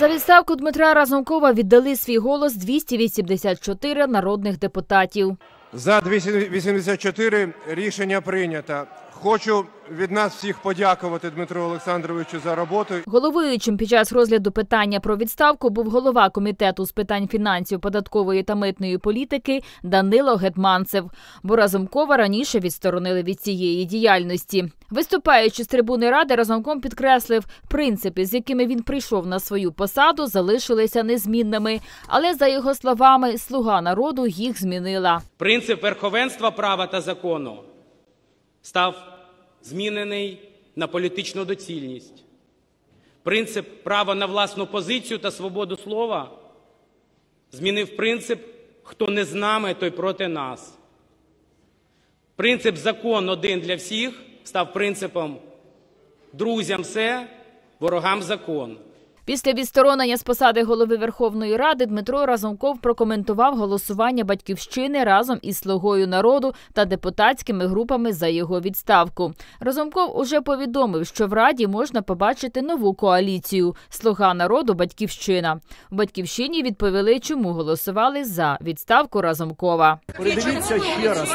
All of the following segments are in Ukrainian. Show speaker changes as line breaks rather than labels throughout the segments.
За відставку Дмитра Разумкова віддали свій голос 284 народних депутатів.
За 284 рішення прийнято. Хочу від нас всіх подякувати Дмитру Олександровичу за роботу.
Головуючим під час розгляду питання про відставку був голова Комітету з питань фінансів, податкової та митної політики Данило Гетманцев, бо Разумкова раніше відсторонили від цієї діяльності. Виступаючи з трибуни Ради, Разумков підкреслив, принципи, з якими він прийшов на свою посаду, залишилися незмінними. Але, за його словами, «Слуга народу» їх змінила.
Принцип верховенства права та закону став змінений на політичну доцільність. Принцип права на власну позицію та свободу слова змінив принцип «хто не з нами, той проти нас». Принцип «закон один для всіх» став принципом «друзям все, ворогам закон».
Після відсторонення з посади голови Верховної Ради Дмитро Разумков прокоментував голосування «Батьківщини» разом із «Слугою народу» та депутатськими групами за його відставку. Разумков уже повідомив, що в Раді можна побачити нову коаліцію «Слуга народу – Батьківщина». У «Батьківщині» відповіли, чому голосували за відставку Разумкова.
Передивіться ще раз.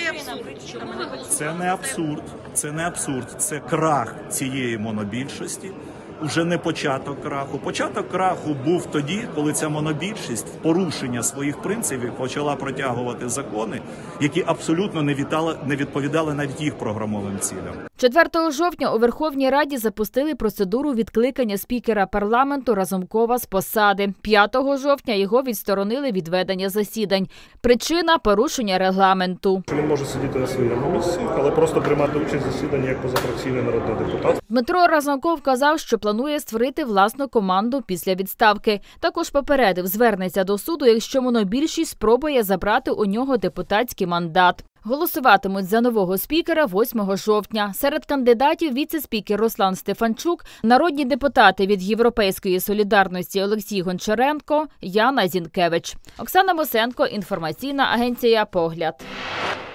Це не абсурд, це крах цієї монобільшості. Уже не початок краху. Початок краху був тоді, коли ця монобільшість в порушення своїх принципів почала протягувати закони, які абсолютно не відповідали навіть їх програмовим цілям.
4 жовтня у Верховній Раді запустили процедуру відкликання спікера парламенту Разумкова з посади. 5 жовтня його відсторонили від ведення засідань. Причина – порушення регламенту.
Він може сидіти на своєму місці, але просто приймати участь в засіданні як позафракційний народний депутат.
Дмитро Разумков казав, що планує створити власну команду після відставки. Також попередив, звернеться до суду, якщо монобільшість спробує забрати у нього депутатський мандат. Голосуватимуть за нового спікера 8 жовтня. Серед кандидатів віце-спікер Руслан Стефанчук, народні депутати від «Європейської солідарності» Олексій Гончаренко, Яна Зінкевич. Оксана Мосенко, інформаційна агенція «Погляд».